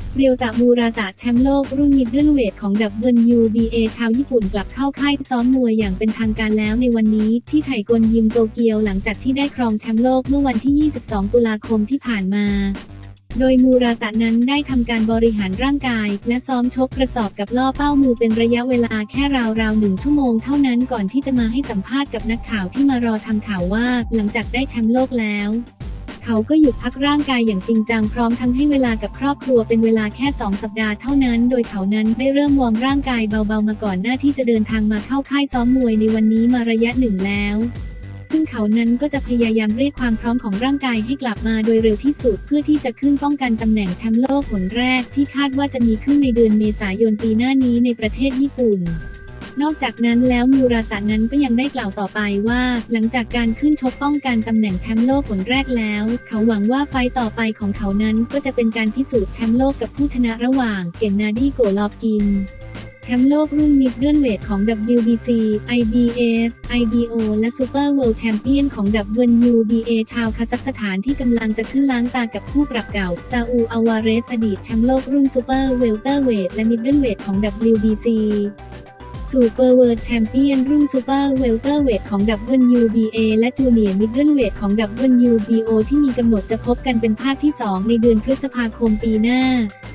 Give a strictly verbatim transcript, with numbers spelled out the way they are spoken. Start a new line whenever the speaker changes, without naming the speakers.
เรียวตะมูราตะแชมป์โลกรุ่นมิดเดิลเวทของ ดับเบิลยู บี เอ ชาวญี่ปุ่นกลับเข้าค่ายซ้อมมวยอย่างเป็นทางการแล้วในวันนี้ที่ไทกลยิมโตเกียวหลังจากที่ได้ครองแชมป์โลกเมื่อวันที่ ยี่สิบสอง ตุลาคมที่ผ่านมาโดยมูราตะนั้นได้ทำการบริหารร่างกายและซ้อมชกกระสอบกับล่อเป้ามือเป็นระยะเวลาแค่ราวๆหนึ่งชั่วโมงเท่านั้นก่อนที่จะมาให้สัมภาษณ์กับนักข่าวที่มารอทำข่าวว่าหลังจากได้แชมป์โลกแล้วเขาก็หยุดพักร่างกายอย่างจริงจังพร้อมทั้งให้เวลากับครอบครัวเป็นเวลาแค่สองสัปดาห์เท่านั้นโดยเขานั้นได้เริ่มวอร์มร่างกายเบาๆมาก่อนหน้าที่จะเดินทางมาเข้าค่ายซ้อมมวยในวันนี้มาระยะหนึ่งแล้วซึ่งเขานั้นก็จะพยายามเรียกความพร้อมของร่างกายให้กลับมาโดยเร็วที่สุดเพื่อที่จะขึ้นป้องกันตำแหน่งแชมป์โลกผลแรกที่คาดว่าจะมีขึ้นในเดือนเมษายนปีหน้านี้ในประเทศญี่ปุ่นนอกจากนั้นแล้วมูราตะนั้นก็ยังได้กล่าวต่อไปว่าหลังจากการขึ้นชกป้องกันตำแหน่งแชมป์โลกผลแรกแล้วเขาหวังว่าไฟต์ต่อไปของเขานั้นก็จะเป็นการพิสูจน์แชมป์โลกกับผู้ชนะระหว่างเก่งนาดีโกลอบกินแชมป์โลกรุ่นมิดเดิลเวทของ ดับเบิลยู บี ซี ไอ บี เอฟ ไอ บี โอ และซูเปอร์เวิลด์แชมเปี้ยนของ ดับเบิลยู บี เอ ชาวคาซัคสถานที่กำลังจะขึ้นล้างตากับคู่ปรับเก่าซาอูล อาวาเรสอดีตแชมป์โลกรุ่นซูเปอร์เวลเตอร์เวทและมิดเดิลเวทของ ดับเบิลยู บี ซี ซูเปอร์เวิลด์แชมเปี้ยนรุ่นซูเปอร์เวลเตอร์เวทของ ดับเบิลยู บี เอ และจูเนียร์มิดเดิลเวทของ ดับเบิลยู บี โอ ที่มีกำหนดจะพบกันเป็นภาคที่สองในเดือนพฤษภาคมปีหน้า